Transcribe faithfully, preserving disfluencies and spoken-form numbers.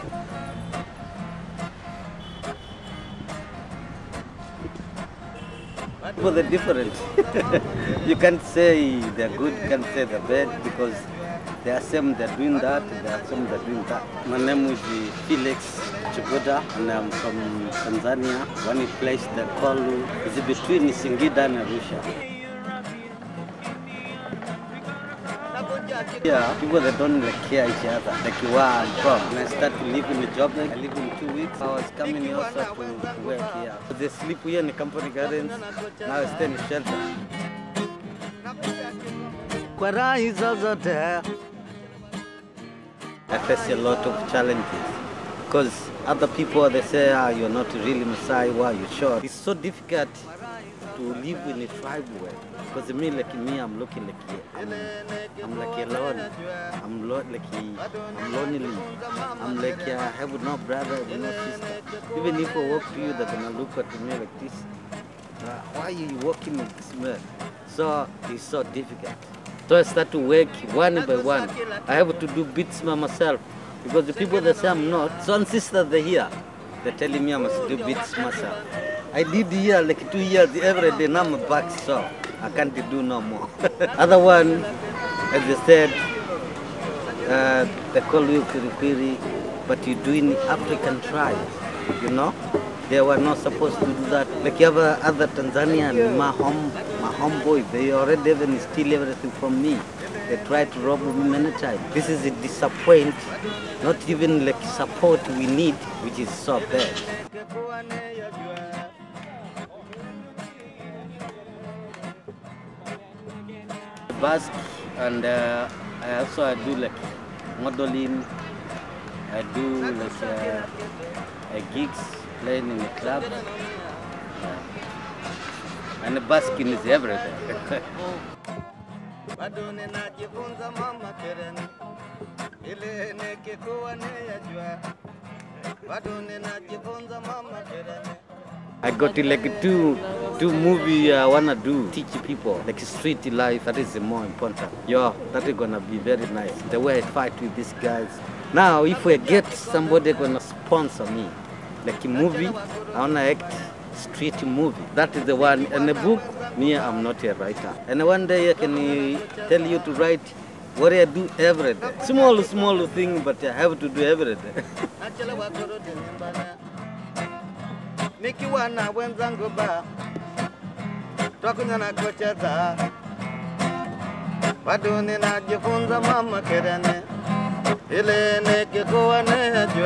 Well, they're different. You can't say they're good, you can't say they're bad, because there are some that are doing that, there are some that are doing that. My name is Felix Chuguda, and I'm from Tanzania. One place they call is between Singida and Arusha. Yeah, people that don't like care each other, like where I'm from. When I start to live in the job, I live in two weeks. I was coming here also to work here. They sleep here in the company gardens. Now I stay in the shelter. I face a lot of challenges because other people, they say, ah, you're not really Maasai, why are you sure? It's so difficult to live in a tribe way. Because me, like me, I'm looking like I'm, I'm like alone. I'm lo like I'm lonely. I'm like I have no brother, no sister. Even if I walk to you, they're gonna look at me like this. Uh, why are you walking like this, man? So it's so difficult. So I start to work one by one. I have to do bits by myself because the people that say I'm not, son sister they're here. They're telling me I must do bits myself. I did here like two years every day. Now I'm back, so I can't do no more. Other one, as they said, uh, they call you Kirikiri, but you do in African tribe, you know? They were not supposed to do that. Like you have uh, other Tanzanian, my home, my homeboy, they already even steal everything from me. They try to rob me many times. This is a disappointment, not even like support we need, which is so bad. Basque, and uh, I also I do like modeling. I do like uh, uh, gigs, playing in the club, yeah. And the basking is everything. I got to like two, two movie I wanna do, teach people, like street life, that is the more important. Yo, that is gonna be very nice. The way I fight with these guys. Now, if I get somebody gonna sponsor me, like a movie, I wanna act street movie. That is the one. And the book, me, I'm not a writer. And one day I can tell you to write what I do every day. Small, small thing, but I have to do every day. Nikiwa na wenzangu ba twakunyana kucheza bado ninajifunza mama kerene ile nikikuwa najua